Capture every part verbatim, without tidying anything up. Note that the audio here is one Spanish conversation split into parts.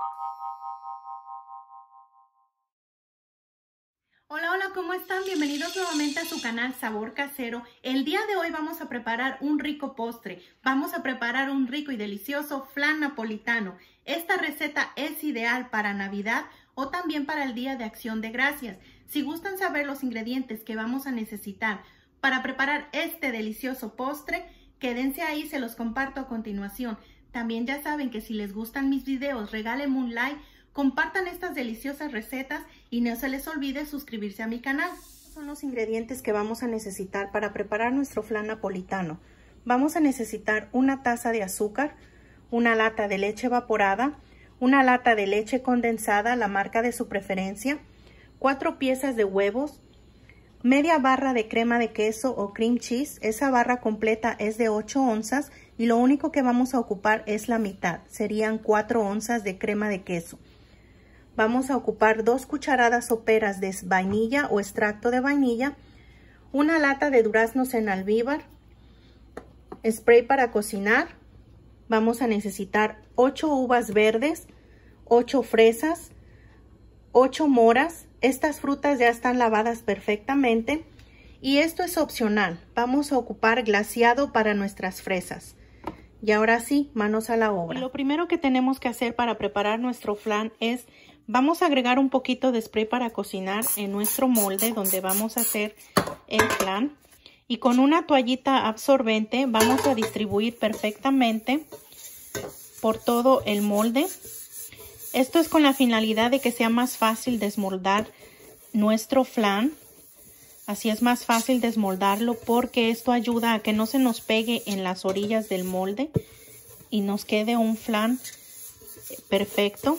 Hola, hola, ¿cómo están? Bienvenidos nuevamente a su canal Sabor Casero. El día de hoy vamos a preparar un rico postre. Vamos a preparar un rico y delicioso flan napolitano. Esta receta es ideal para Navidad o también para el Día de Acción de Gracias. Si gustan saber los ingredientes que vamos a necesitar para preparar este delicioso postre, quédense ahí, se los comparto a continuación. También ya saben que si les gustan mis videos, regálenme un like, compartan estas deliciosas recetas y no se les olvide suscribirse a mi canal. Estos son los ingredientes que vamos a necesitar para preparar nuestro flan napolitano. Vamos a necesitar una taza de azúcar, una lata de leche evaporada, una lata de leche condensada, la marca de su preferencia, cuatro piezas de huevos, media barra de crema de queso o cream cheese. Esa barra completa es de ocho onzas y lo único que vamos a ocupar es la mitad, serían cuatro onzas de crema de queso. Vamos a ocupar dos cucharadas soperas de vainilla o extracto de vainilla, una lata de duraznos en almíbar, spray para cocinar. Vamos a necesitar ocho uvas verdes, ocho fresas, ocho moras. Estas frutas ya están lavadas perfectamente y esto es opcional. Vamos a ocupar glaseado para nuestras fresas. Y ahora sí, manos a la obra. Y lo primero que tenemos que hacer para preparar nuestro flan es, vamos a agregar un poquito de spray para cocinar en nuestro molde donde vamos a hacer el flan. Y con una toallita absorbente vamos a distribuir perfectamente por todo el molde. Esto es con la finalidad de que sea más fácil desmoldar nuestro flan. Así es más fácil desmoldarlo porque esto ayuda a que no se nos pegue en las orillas del molde y nos quede un flan perfecto.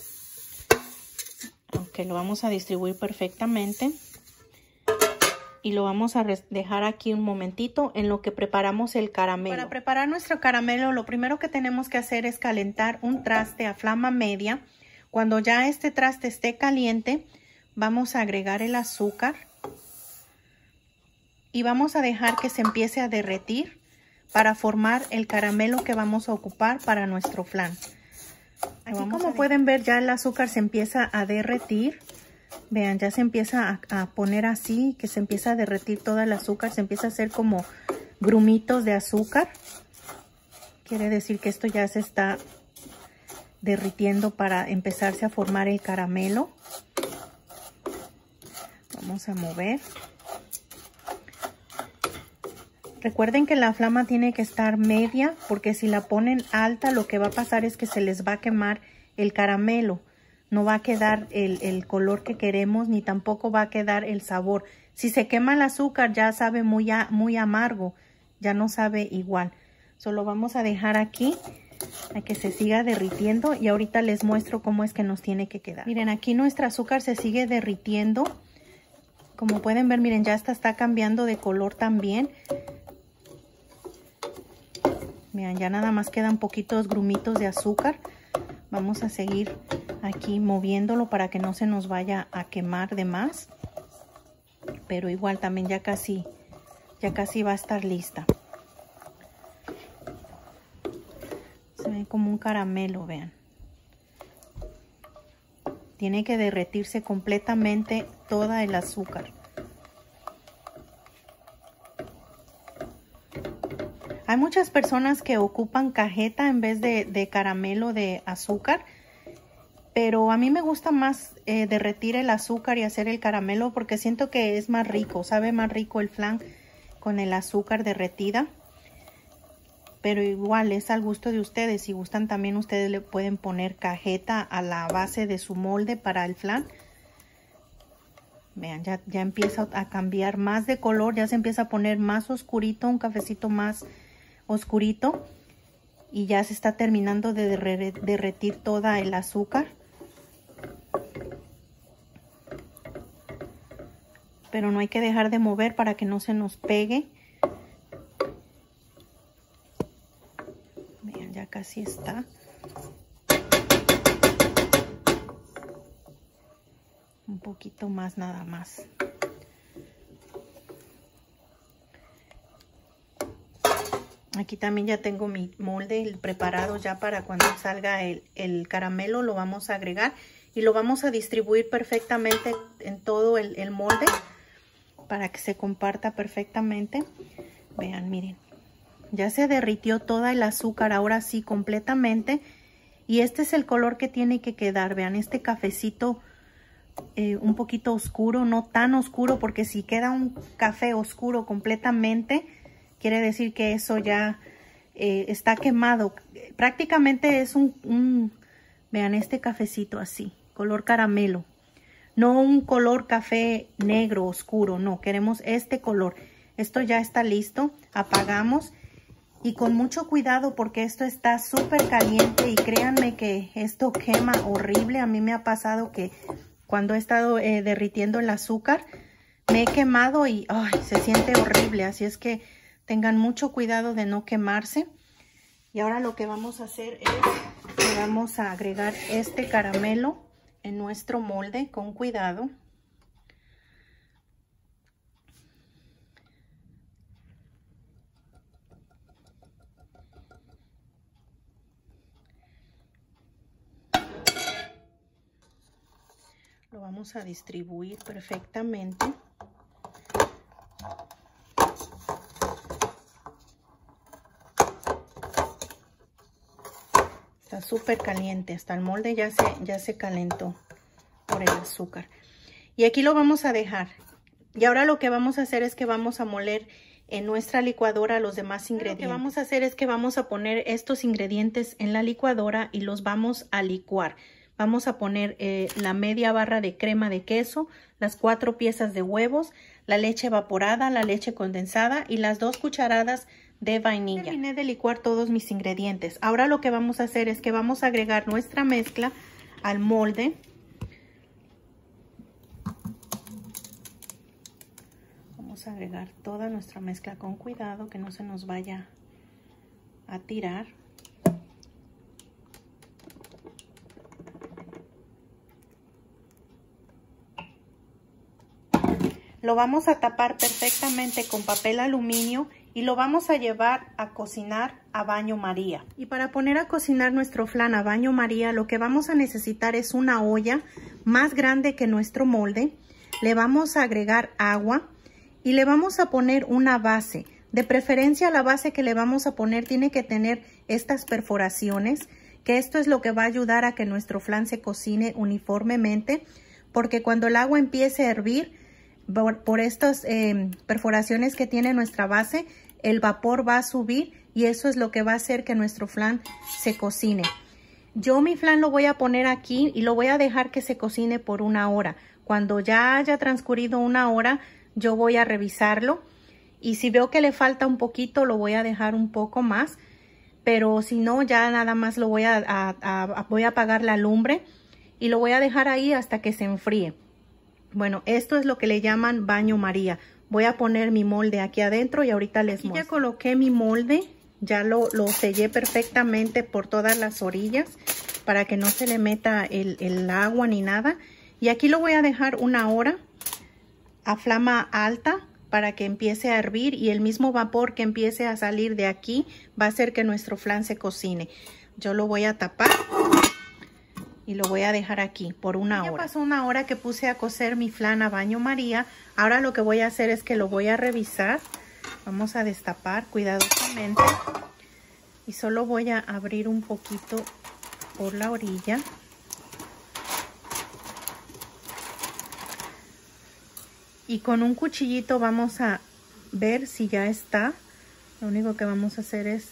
Aunque lo vamos a distribuir perfectamente. Y lo vamos a dejar aquí un momentito en lo que preparamos el caramelo. Para preparar nuestro caramelo, lo primero que tenemos que hacer es calentar un traste a flama media. Cuando ya este traste esté caliente, vamos a agregar el azúcar. Y vamos a dejar que se empiece a derretir para formar el caramelo que vamos a ocupar para nuestro flan. Aquí, como pueden ver, ya el azúcar se empieza a derretir. Vean, ya se empieza a, a poner así, que se empieza a derretir todo el azúcar. Se empieza a hacer como grumitos de azúcar. Quiere decir que esto ya se está derritiendo para empezarse a formar el caramelo. Vamos a mover. Recuerden que la flama tiene que estar media porque si la ponen alta lo que va a pasar es que se les va a quemar el caramelo. No va a quedar el, el color que queremos ni tampoco va a quedar el sabor. Si se quema el azúcar ya sabe muy, a, muy amargo, ya no sabe igual. Solo vamos a dejar aquí a que se siga derritiendo y ahorita les muestro cómo es que nos tiene que quedar. Miren, aquí nuestro azúcar se sigue derritiendo. Como pueden ver, miren, ya hasta está cambiando de color también. Vean, ya nada más quedan poquitos grumitos de azúcar. Vamos a seguir aquí moviéndolo para que no se nos vaya a quemar de más. Pero igual también ya casi, ya casi va a estar lista. Se ve como un caramelo, vean. Tiene que derretirse completamente toda el azúcar. Hay muchas personas que ocupan cajeta en vez de, de caramelo de azúcar, pero a mí me gusta más eh, derretir el azúcar y hacer el caramelo porque siento que es más rico, sabe más rico el flan con el azúcar derretida. Pero igual es al gusto de ustedes, si gustan también ustedes le pueden poner cajeta a la base de su molde para el flan. Vean, ya, ya empieza a cambiar más de color, ya se empieza a poner más oscurito, un cafecito más oscurito y ya se está terminando de derretir toda el azúcar. Pero no hay que dejar de mover para que no se nos pegue. Vean, ya casi está. Un poquito más nada más. Aquí también ya tengo mi molde preparado ya para cuando salga el, el caramelo. Lo vamos a agregar y lo vamos a distribuir perfectamente en todo el, el molde para que se comparta perfectamente. Vean, miren. Ya se derritió toda el azúcar, ahora sí completamente. Y este es el color que tiene que quedar. Vean, este cafecito eh, un poquito oscuro, no tan oscuro, porque si queda un café oscuro completamente, quiere decir que eso ya eh, está quemado. Prácticamente es un, un, vean este cafecito así, color caramelo. No un color café negro oscuro, no, queremos este color. Esto ya está listo, apagamos. Y con mucho cuidado porque esto está súper caliente y créanme que esto quema horrible. A mí me ha pasado que cuando he estado eh, derritiendo el azúcar me he quemado y ay, se siente horrible. Así es que tengan mucho cuidado de no quemarse. Y ahora lo que vamos a hacer es que vamos a agregar este caramelo en nuestro molde con cuidado. Lo vamos a distribuir perfectamente. Está súper caliente, hasta el molde ya se, ya se calentó por el azúcar. Y aquí lo vamos a dejar. Y ahora lo que vamos a hacer es que vamos a moler en nuestra licuadora los demás ingredientes. Lo que vamos a hacer es que vamos a poner estos ingredientes en la licuadora y los vamos a licuar. Vamos a poner eh, la media barra de crema de queso, las cuatro piezas de huevos, la leche evaporada, la leche condensada y las dos cucharadas de vainilla. Terminé de licuar todos mis ingredientes. Ahora lo que vamos a hacer es que vamos a agregar nuestra mezcla al molde. Vamos a agregar toda nuestra mezcla con cuidado que no se nos vaya a tirar. Lo vamos a tapar perfectamente con papel aluminio y lo vamos a llevar a cocinar a baño María. Y para poner a cocinar nuestro flan a baño María, lo que vamos a necesitar es una olla más grande que nuestro molde. Le vamos a agregar agua y le vamos a poner una base. De preferencia, la base que le vamos a poner tiene que tener estas perforaciones, que esto es lo que va a ayudar a que nuestro flan se cocine uniformemente, porque cuando el agua empiece a hervir, Por, por estas eh, perforaciones que tiene nuestra base, el vapor va a subir y eso es lo que va a hacer que nuestro flan se cocine. Yo mi flan lo voy a poner aquí y lo voy a dejar que se cocine por una hora. Cuando ya haya transcurrido una hora, yo voy a revisarlo y si veo que le falta un poquito, lo voy a dejar un poco más. Pero si no, ya nada más lo voy a, a, a, a voy a apagar la lumbre y lo voy a dejar ahí hasta que se enfríe. Bueno, esto es lo que le llaman baño María. Voy a poner mi molde aquí adentro y ahorita les muestro. Ya coloqué mi molde, ya lo, lo sellé perfectamente por todas las orillas para que no se le meta el, el agua ni nada. Y aquí lo voy a dejar una hora a flama alta para que empiece a hervir y el mismo vapor que empiece a salir de aquí va a hacer que nuestro flan se cocine. Yo lo voy a tapar y lo voy a dejar aquí por una hora. Ya pasó una hora que puse a cocer mi flan a baño María. Ahora lo que voy a hacer es que lo voy a revisar. Vamos a destapar cuidadosamente. Y solo voy a abrir un poquito por la orilla. Y con un cuchillito vamos a ver si ya está. Lo único que vamos a hacer es...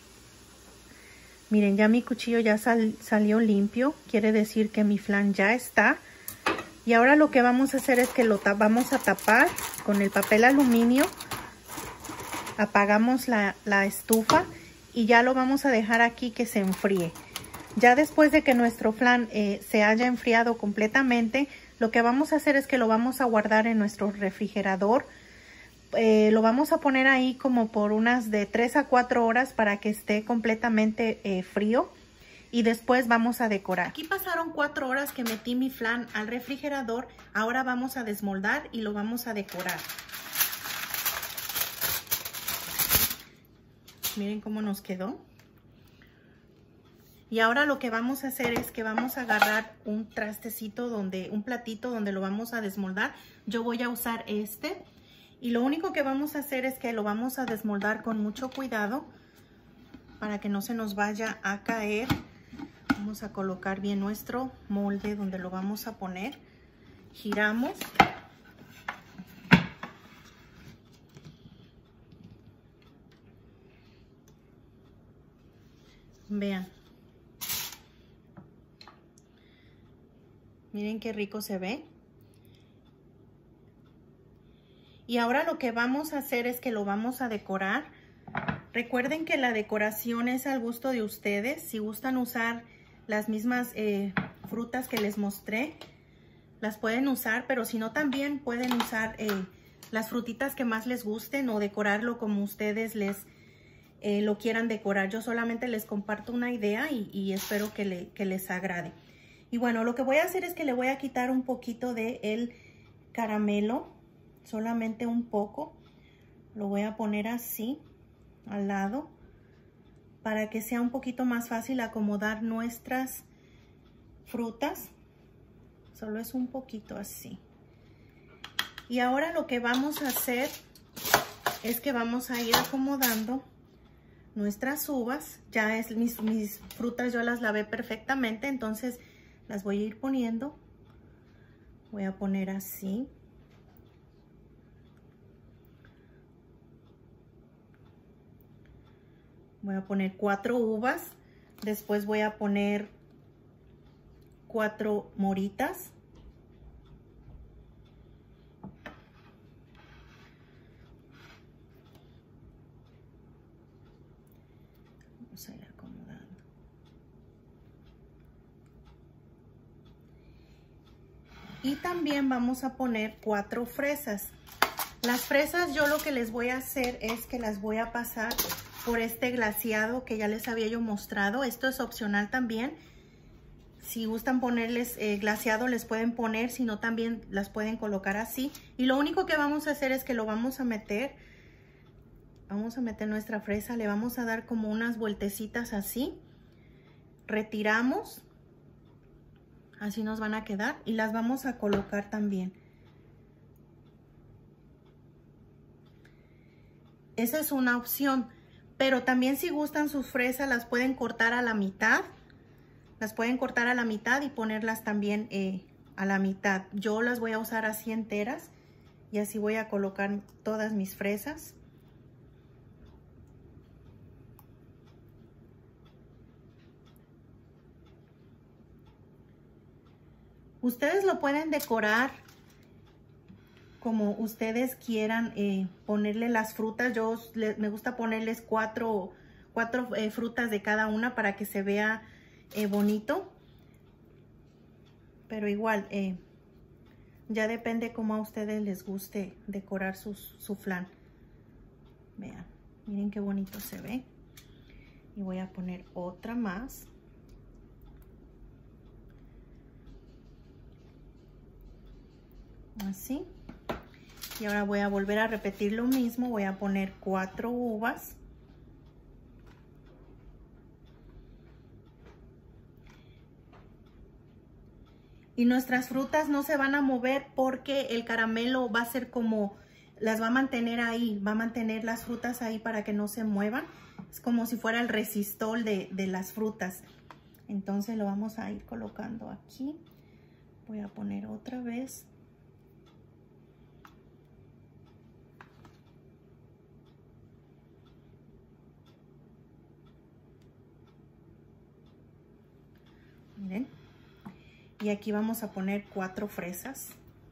Miren, ya mi cuchillo ya sal, salió limpio, quiere decir que mi flan ya está. Y ahora lo que vamos a hacer es que lo vamos a tapar con el papel aluminio. Apagamos la, la estufa y ya lo vamos a dejar aquí que se enfríe. Ya después de que nuestro flan eh, se haya enfriado completamente, lo que vamos a hacer es que lo vamos a guardar en nuestro refrigerador. Eh, lo vamos a poner ahí como por unas de tres a cuatro horas para que esté completamente eh, frío y después vamos a decorar. Aquí pasaron cuatro horas que metí mi flan al refrigerador. Ahora vamos a desmoldar y lo vamos a decorar. Miren cómo nos quedó. Y ahora lo que vamos a hacer es que vamos a agarrar un trastecito, donde, un platito donde lo vamos a desmoldar. Yo voy a usar este. Y lo único que vamos a hacer es que lo vamos a desmoldar con mucho cuidado para que no se nos vaya a caer. Vamos a colocar bien nuestro molde donde lo vamos a poner. Giramos. Vean. Miren qué rico se ve. Y ahora lo que vamos a hacer es que lo vamos a decorar. Recuerden que la decoración es al gusto de ustedes. Si gustan usar las mismas eh, frutas que les mostré, las pueden usar, pero si no también pueden usar eh, las frutitas que más les gusten o decorarlo como ustedes les eh, lo quieran decorar. Yo solamente les comparto una idea y, y espero que, le, que les agrade. Y bueno, lo que voy a hacer es que le voy a quitar un poquito de el caramelo, solamente un poco. Lo voy a poner así al lado para que sea un poquito más fácil acomodar nuestras frutas. Solo es un poquito así. Y ahora lo que vamos a hacer es que vamos a ir acomodando nuestras uvas. Ya es mis, mis frutas, yo las lavé perfectamente, entonces las voy a ir poniendo. Voy a poner así. Voy a poner cuatro uvas. Después voy a poner cuatro moritas. Vamos a ir acomodando. Y también vamos a poner cuatro fresas. Las fresas yo lo que les voy a hacer es que las voy a pasar por este glaseado que ya les había yo mostrado. Esto es opcional también. Si gustan ponerles eh, glaseado les pueden poner, si no también las pueden colocar así. Y lo único que vamos a hacer es que lo vamos a meter, vamos a meter nuestra fresa, le vamos a dar como unas vueltecitas así. Retiramos, así nos van a quedar y las vamos a colocar también. Esa es una opción. Pero también si gustan sus fresas las pueden cortar a la mitad. Las pueden cortar a la mitad y ponerlas también eh, a la mitad. Yo las voy a usar así enteras. Y así voy a colocar todas mis fresas. Ustedes lo pueden decorar como ustedes quieran, eh, ponerle las frutas. Yo le, me gusta ponerles cuatro, cuatro eh, frutas de cada una para que se vea eh, bonito. Pero igual, eh, ya depende cómo a ustedes les guste decorar sus, su flan. Vean, miren qué bonito se ve. Y voy a poner otra más. Así. Y ahora voy a volver a repetir lo mismo. Voy a poner cuatro uvas. Y nuestras frutas no se van a mover porque el caramelo va a ser como, las va a mantener ahí, va a mantener las frutas ahí para que no se muevan. Es como si fuera el resistol de, de las frutas. Entonces lo vamos a ir colocando aquí. Voy a poner otra vez. Miren. Y aquí vamos a poner cuatro fresas.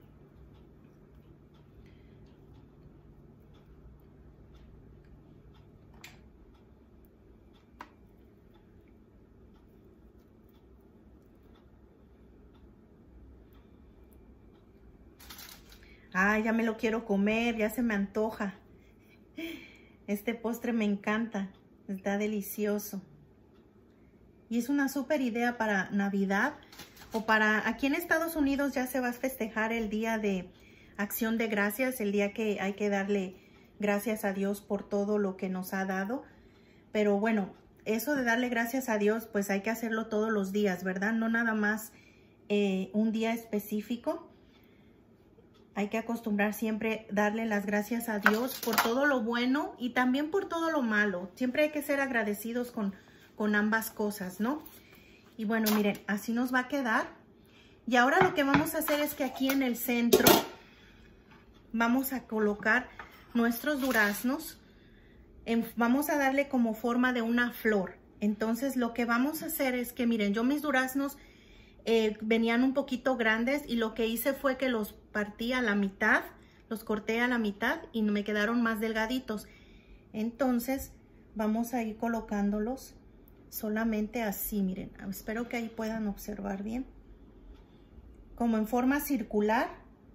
Ah, ya me lo quiero comer, ya se me antoja. Este postre me encanta, está delicioso. Y es una súper idea para Navidad o para... Aquí en Estados Unidos ya se va a festejar el Día de Acción de Gracias, el día que hay que darle gracias a Dios por todo lo que nos ha dado. pero bueno, eso de darle gracias a Dios, pues hay que hacerlo todos los días, ¿verdad? No nada más eh, un día específico. Hay que acostumbrar siempre darle las gracias a Dios por todo lo bueno y también por todo lo malo. Siempre hay que ser agradecidos con, con ambas cosas, ¿no? Y bueno, miren, así nos va a quedar. Y ahora lo que vamos a hacer es que aquí en el centro vamos a colocar nuestros duraznos. En, vamos a darle como forma de una flor. Entonces lo que vamos a hacer es que, miren, yo mis duraznos eh, venían un poquito grandes y lo que hice fue que los partí a la mitad, los corté a la mitad y me quedaron más delgaditos. Entonces vamos a ir colocándolos solamente así, miren. Espero que ahí puedan observar bien. Como en forma circular.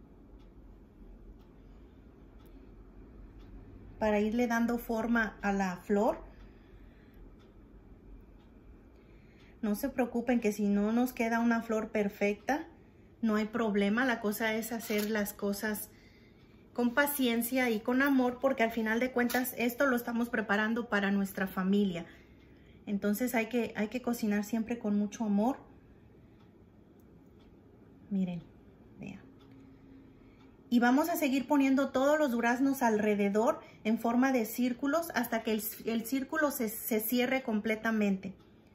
Para irle dando forma a la flor. No se preocupen que si no nos queda una flor perfecta, no hay problema. La cosa es hacer las cosas con paciencia y con amor, porque al final de cuentas esto lo estamos preparando para nuestra familia. Entonces hay que, hay que cocinar siempre con mucho amor. Miren, vean. Y vamos a seguir poniendo todos los duraznos alrededor en forma de círculos hasta que el, el círculo se, se cierre completamente.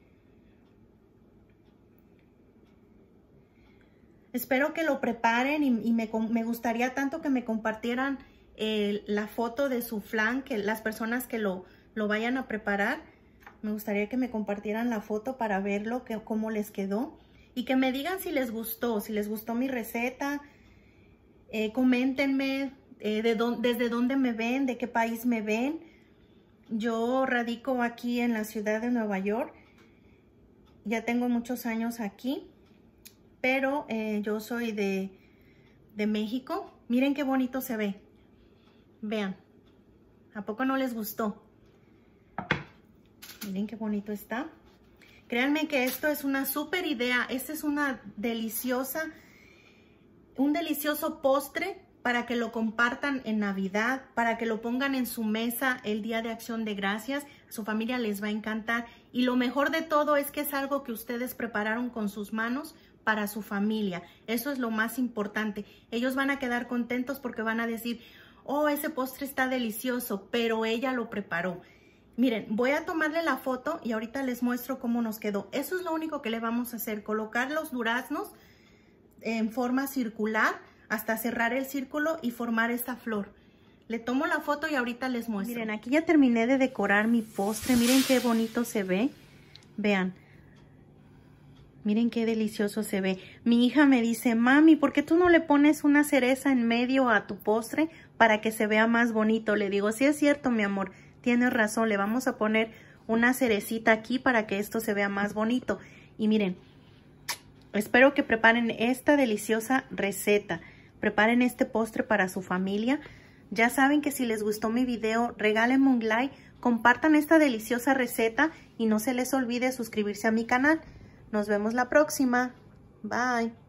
Espero que lo preparen y, y me, me gustaría tanto que me compartieran eh, la foto de su flan, que las personas que lo, lo vayan a preparar. Me gustaría que me compartieran la foto para verlo, que, cómo les quedó. Y que me digan si les gustó, si les gustó mi receta. Eh, coméntenme eh, de dónde, desde dónde me ven, de qué país me ven. Yo radico aquí en la ciudad de Nueva York. Ya tengo muchos años aquí. Pero eh, yo soy de, de México. Miren qué bonito se ve. Vean. ¿A poco no les gustó? Miren qué bonito está. Créanme que esto es una súper idea. Esta es una deliciosa, un delicioso postre para que lo compartan en Navidad, para que lo pongan en su mesa el Día de Acción de Gracias. A su familia les va a encantar. Y lo mejor de todo es que es algo que ustedes prepararon con sus manos para su familia. Eso es lo más importante. Ellos van a quedar contentos porque van a decir, oh, ese postre está delicioso, pero ella lo preparó. Miren, voy a tomarle la foto y ahorita les muestro cómo nos quedó. Eso es lo único que le vamos a hacer, colocar los duraznos en forma circular hasta cerrar el círculo y formar esta flor. Le tomo la foto y ahorita les muestro. Miren, aquí ya terminé de decorar mi postre. Miren qué bonito se ve. Vean. Miren qué delicioso se ve. Mi hija me dice, mami, ¿por qué tú no le pones una cereza en medio a tu postre para que se vea más bonito? Le digo, sí es cierto, mi amor, tienes razón. Le vamos a poner una cerecita aquí para que esto se vea más bonito. Y miren, espero que preparen esta deliciosa receta. Preparen este postre para su familia. Ya saben que si les gustó mi video, regálenme un like, compartan esta deliciosa receta y no se les olvide suscribirse a mi canal. Nos vemos la próxima. Bye.